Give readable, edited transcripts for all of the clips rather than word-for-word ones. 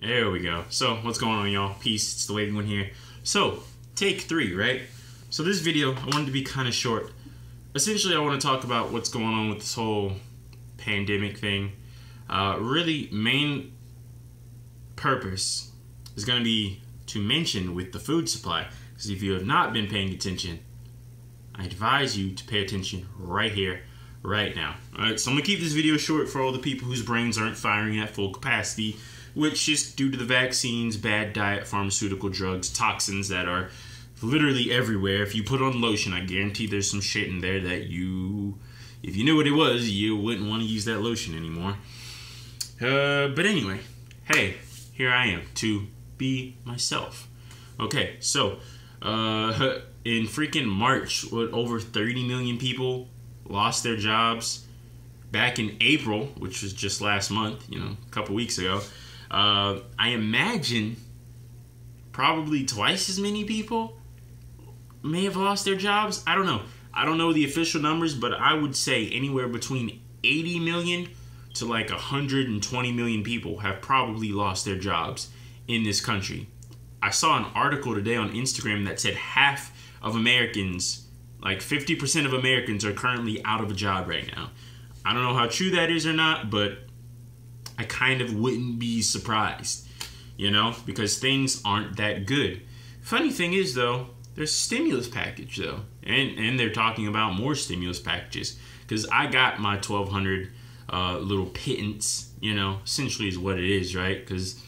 There we go. So, what's going on, y'all? Peace. It's the Waving One here. So, take 3, right? So, this video, I wanted to be kind of short. Essentially, I want to talk about what's going on with this whole pandemic thing. Really, main purpose is going to be to mention with the food supply. Because if you have not been paying attention, I advise you to pay attention right here, right now. Alright, so I'm going to keep this video short for all the people whose brains aren't firing at full capacity, which is due to the vaccines, bad diet, pharmaceutical drugs, toxins that are literally everywhere. If you put on lotion, I guarantee there's some shit in there that you, if you knew what it was, you wouldn't want to use that lotion anymore. But anyway, hey, here I am to be myself. Okay, so, in freaking March, over 30 million people lost their jobs. Back in April, which was just last month, a couple weeks ago, I imagine probably twice as many people may have lost their jobs. I don't know. I don't know the official numbers, but I would say anywhere between 80 million to like 120 million people have probably lost their jobs in this country. I saw an article today on Instagram that said half of Americans, like 50% of Americans, are currently out of a job right now. I don't know how true that is or not, but I kind of wouldn't be surprised, because things aren't that good. Funny thing is, though, there's a stimulus package, though, and they're talking about more stimulus packages, because I got my 1,200 little pittance, essentially is what it is, right? Because,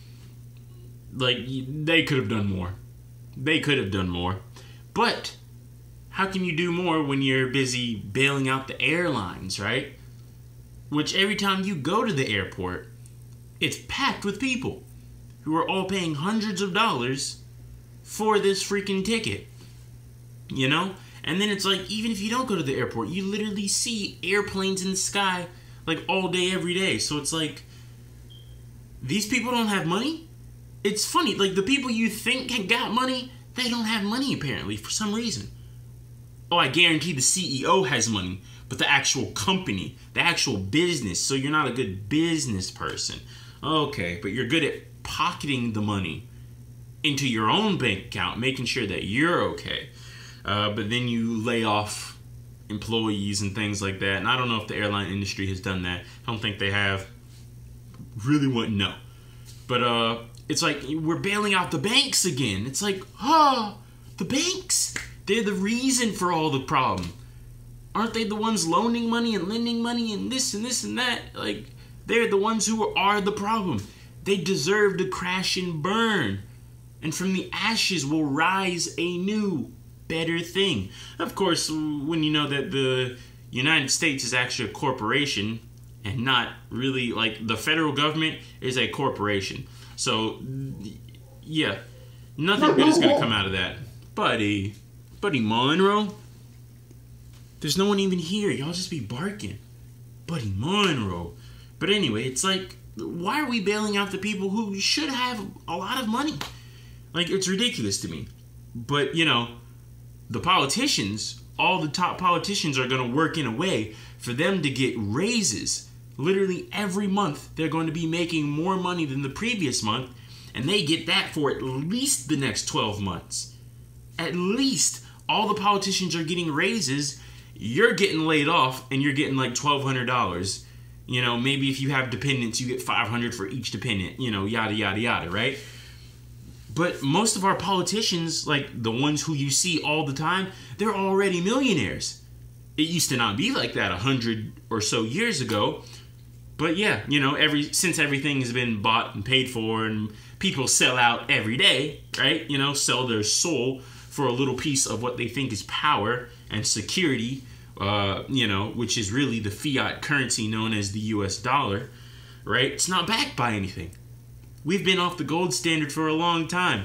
they could have done more. They could have done more. But how can you do more when you're busy bailing out the airlines, right? Which every time you go to the airport, it's packed with people who are all paying hundreds of dollars for this freaking ticket, And then it's like, even if you don't go to the airport, you literally see airplanes in the sky like all day, every day. So it's like, these people don't have money? It's funny, like the people you think got money, they don't have money apparently for some reason. Oh, I guarantee the CEO has money, but the actual company, the actual business, so you're not a good business person. Okay, but you're good at pocketing the money into your own bank account, making sure that you're okay. But then you lay off employees and things like that. And I don't know if the airline industry has done that. I don't think they have. Really wouldn't know. But it's like we're bailing out the banks again. It's like, the banks? They're the reason for all the problem. Aren't they the ones loaning money and lending money and this and this and that? Like, they're the ones who are the problem. They deserve to crash and burn. And from the ashes will rise a new, better thing. Of course, when you know that the United States is actually a corporation and not really, like, the federal government is a corporation. So, yeah, nothing good is going to come out of that. Buddy Monroe? There's no one even here. Y'all just be barking. Buddy Monroe. But anyway, it's like, why are we bailing out the people who should have a lot of money? Like, it's ridiculous to me. But, the politicians, all the top politicians are going to work in a way for them to get raises. Literally every month, they're going to be making more money than the previous month, and they get that for at least the next 12 months. At least. All the politicians are getting raises. You're getting laid off, and you're getting like $1,200. Maybe if you have dependents, you get $500 for each dependent. Yada, yada, yada, right? But most of our politicians, like the ones who you see all the time, they're already millionaires. It used to not be like that 100 or so years ago. But yeah, since everything has been bought and paid for and people sell out every day, right? Sell their soul for a little piece of what they think is power and security, which is really the fiat currency known as the US dollar, right? It's not backed by anything. We've been off the gold standard for a long time.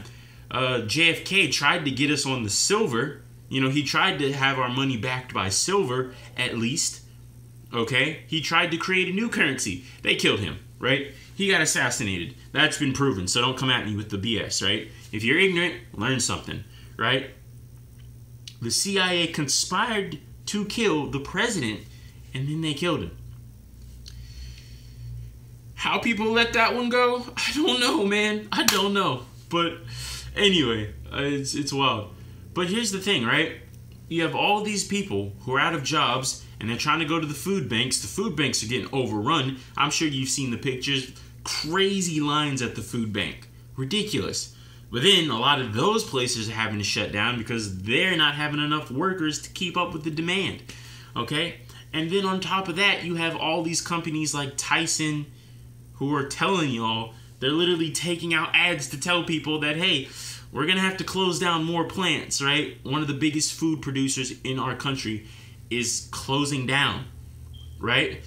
JFK tried to get us on the silver. He tried to have our money backed by silver, at least. Okay? He tried to create a new currency. They killed him, right? He got assassinated. That's been proven, so don't come at me with the BS, right? If you're ignorant, learn something, right? The CIA conspired to kill the president, and then they killed him. How people let that one go, I don't know, man. I don't know. But anyway, it's wild. But here's the thing, right? You have all these people who are out of jobs and they're trying to go to the food banks. The food banks are getting overrun. I'm sure you've seen the pictures. Crazy lines at the food bank. Ridiculous. But then a lot of those places are having to shut down because they're not having enough workers to keep up with the demand. Okay? And then on top of that, you have all these companies like Tyson who are telling y'all, they're literally taking out ads to tell people that, hey, we're going to have to close down more plants, right? One of the biggest food producers in our country is closing down, right?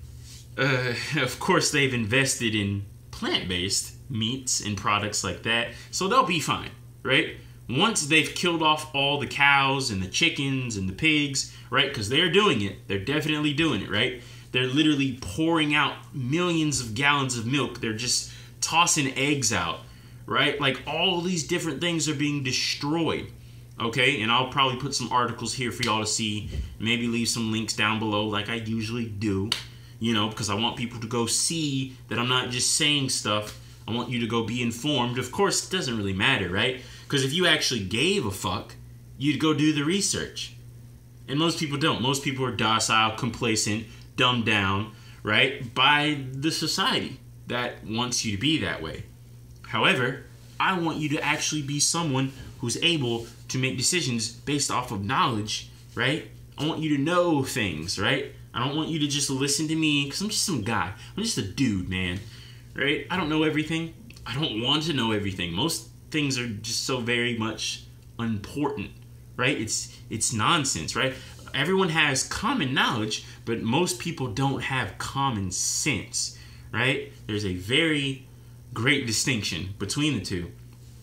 Of course, they've invested in plant-based meats and products like that, so they'll be fine, right? Once they've killed off all the cows and the chickens and the pigs, right? Because they're doing it. They're definitely doing it, right? They're literally pouring out millions of gallons of milk. They're just tossing eggs out, right? Like all these different things are being destroyed, okay? And I'll probably put some articles here for y'all to see. Maybe leave some links down below like I usually do, you know, because I want people to go see that I'm not just saying stuff. I want you to go be informed. Of course, it doesn't really matter, right? Because if you actually gave a fuck, you'd go do the research. And most people don't. Most people are docile, complacent, dumbed down, right, by the society that wants you to be that way. However, I want you to actually be someone who's able to make decisions based off of knowledge, right? I want you to know things, right? I don't want you to just listen to me because I'm just some guy. I'm just a dude, man, right? I don't know everything. I don't want to know everything. Most things are just so very much unimportant, right? It's nonsense, right? Everyone has common knowledge, but most people don't have common sense, right? There's a very great distinction between the two.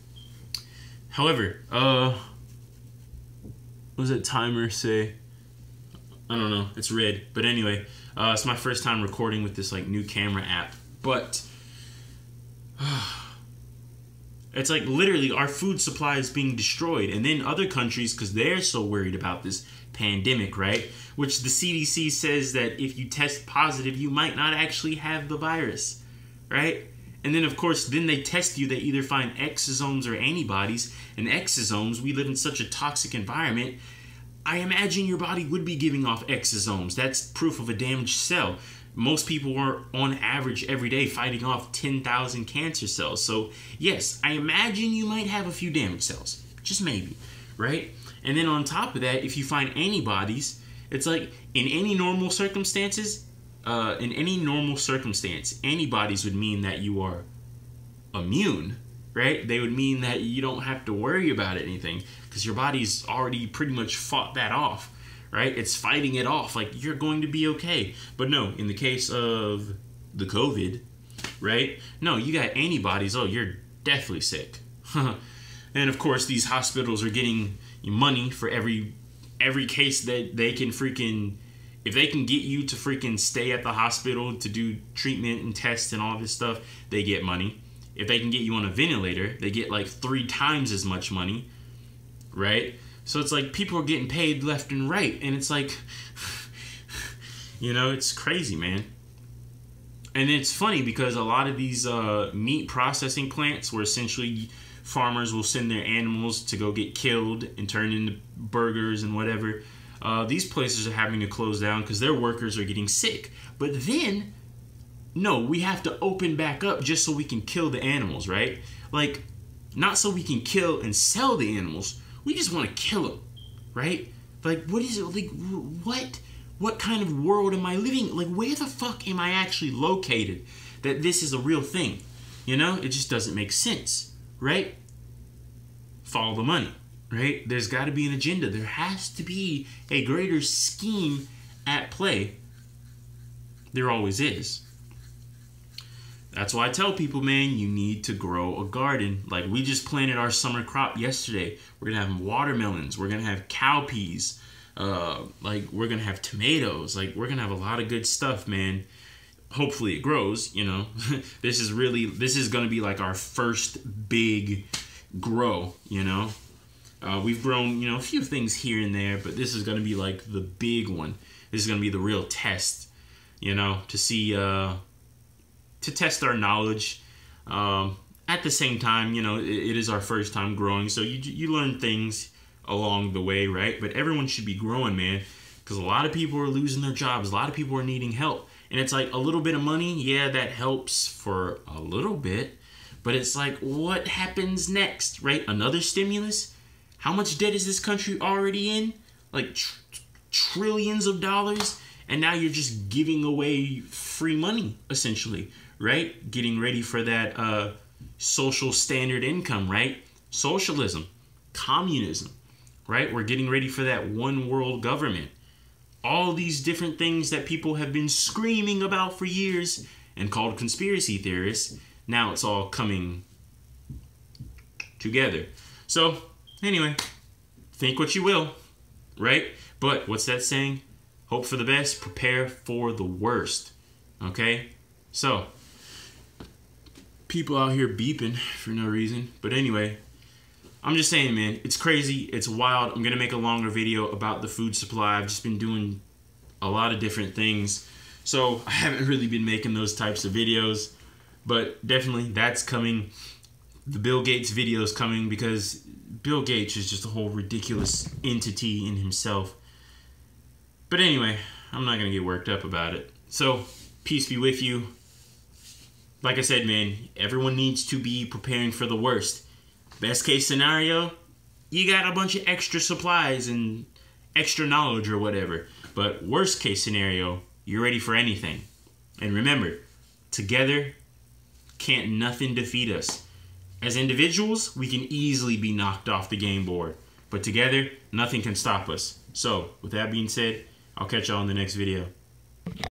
However, what does that timer say? I don't know. It's red. But anyway, it's my first time recording with this like new camera app. But it's like literally our food supply is being destroyed. And then other countries, because they're so worried about this pandemic, right? Which the CDC says that if you test positive, you might not actually have the virus, right? And then, of course, then they test you. They either find exosomes or antibodies. And exosomes, we live in such a toxic environment. I imagine your body would be giving off exosomes. That's proof of a damaged cell. Most people are, on average, every day fighting off 10,000 cancer cells. So, yes, I imagine you might have a few damaged cells. Just maybe, right? And then on top of that, if you find antibodies, it's like in any normal circumstance, antibodies would mean that you are immune, right? They would mean that you don't have to worry about anything because your body's already pretty much fought that off, right? It's fighting it off, like you're going to be okay. But no, in the case of the COVID, right? No, you got antibodies. Oh, you're deathly sick. And of course, these hospitals are getting money for every case that they can freaking. If they can get you to freaking stay at the hospital to do treatment and tests and all this stuff, they get money. If they can get you on a ventilator, they get like 3 times as much money, right? So it's like people are getting paid left and right. And it's like, you know, it's crazy, man. And it's funny because a lot of these meat processing plants where essentially farmers will send their animals to go get killed and turned into burgers and whatever. These places are having to close down because their workers are getting sick. But then, no, we have to open back up just so we can kill the animals, right? Like, not so we can kill and sell the animals. We just want to kill them, right? Like, what is it? Like, what kind of world am I living? Like, where the fuck am I actually located that this is a real thing? You know, it just doesn't make sense, right? Follow the money. Right? There's got to be an agenda. There has to be a greater scheme at play. There always is. That's why I tell people, man, you need to grow a garden. Like, we just planted our summer crop yesterday. We're going to have watermelons. We're going to have cowpeas. We're going to have tomatoes. Like, we're going to have a lot of good stuff, man. Hopefully it grows, you know. This is going to be like our first big grow, you know. We've grown, you know, a few things here and there, but this is going to be like the big one. This is going to be the real test, you know, to see to test our knowledge. At the same time, you know, it is our first time growing, so you learn things along the way, right? But everyone should be growing, man, because a lot of people are losing their jobs. A lot of people are needing help. And it's like a little bit of money, yeah, that helps for a little bit. But it's like, what happens next, right? Another stimulus? How much debt is this country already in? Like trillions of dollars? And now you're just giving away free money, essentially, right? Getting ready for that social standard income, right? Socialism, communism, right? We're getting ready for that one world government. All these different things that people have been screaming about for years and called conspiracy theorists. Now it's all coming together. So, anyway, think what you will, right? But what's that saying? Hope for the best, prepare for the worst. Okay? So, people out here beeping for no reason. But anyway, I'm just saying, man, it's crazy. It's wild. I'm going to make a longer video about the food supply. I've just been doing a lot of different things. So, I haven't really been making those types of videos. But definitely, that's coming. The Bill Gates video is coming because Bill Gates is just a whole ridiculous entity in himself. But anyway, I'm not going to get worked up about it. So, peace be with you. Like I said, man, everyone needs to be preparing for the worst. Best case scenario, you got a bunch of extra supplies and extra knowledge or whatever. But worst case scenario, you're ready for anything. And remember, together, can't nothing defeat us. As individuals, we can easily be knocked off the game board. But together, nothing can stop us. So, with that being said, I'll catch y'all in the next video.